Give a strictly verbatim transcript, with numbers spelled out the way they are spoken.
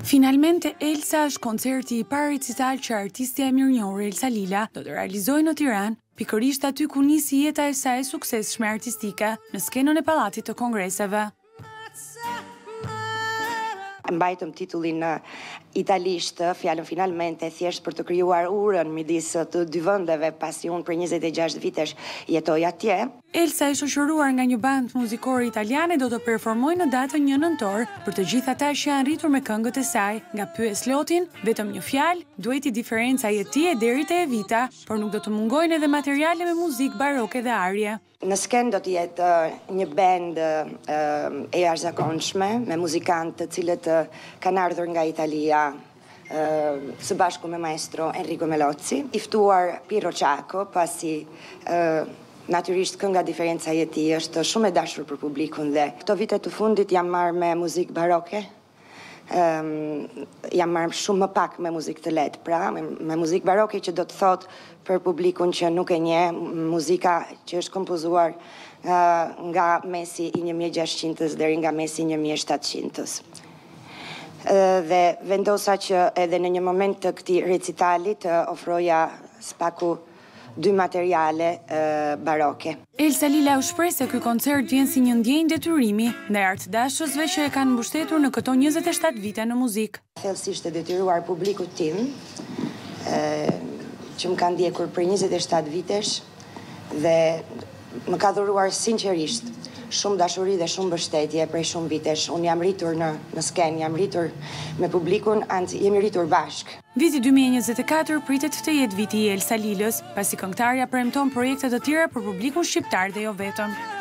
Finalmente, Elsa është koncerti i parë recital që artistja e mirënjohur Elsa Lila do të realizojë në Tiranë, pikërisht aty ku nisi jeta e saj e suksesshme artistike në skenën e pallatit të kongreseve. Mbajtëm titullin në italisht, fjalën finalmente, thjesht për të krijuar urën midis të dy vendeve, pasi unë për njëzet e gjashtë vitesh jetoj atje. Elsa, e shoqëruar nga një band muzikore italiane, do të performojë në datën një nëntor për të gjithë ata që janë rritur me këngët e saj. Nga pyes lotin, vetëm një fjalë, duhet i diferenca jetëje deri te e vita, por nuk do të mungojnë edhe materiale me muzikë baroke dhe arje. Në skenë do të jetë një band e jashtëzakonshme me muzikantë të cilët kanë ardhur nga Italia së bashku me maestro Enrico Melozzi, i ftuar Pirro Çako, pasi natyrisht kënga diferenca jeti është shumë e dashur për publikun dhe këto vite të fundit jam marrë me muzikë baroke. Um, jam marrë shumë më pak me muzikë të lehtë, pra me, me muzikë baroke, që do të thot për publikun që nuk e njeh, muzika që është kompozuar uh, nga mesi i një mijë e gjashtëqind deri nga mesi i një mijë e shtatëqind. Uh, dhe vendosa që edhe në një moment të këtij recitali të ofroja spaku dy materiale uh, baroke. Elsa Lila u shpreh se ky koncert vjen si një ndjenjë detyrimi ndaj artdashësve që e kanë mbështetur në këto njëzet e shtatë vite në muzikë. Thellësisht e detyruar publikut tim, uh, që më kanë ndjekur për njëzet e shtatë vitesh dhe më ka dhuruar sinqerisht shumë dashuri dhe shumë mbështetje prej shumë vitesh. Unë jam rritur në, në skenë, jam rritur me publikun, antë jemi rritur bashkë. Viti dy mijë e njëzet e katër pritet të jetë viti i Elsa Lilës, pasi këngëtarja premton projekte të tjera për publikun shqiptar dhe jo vetëm.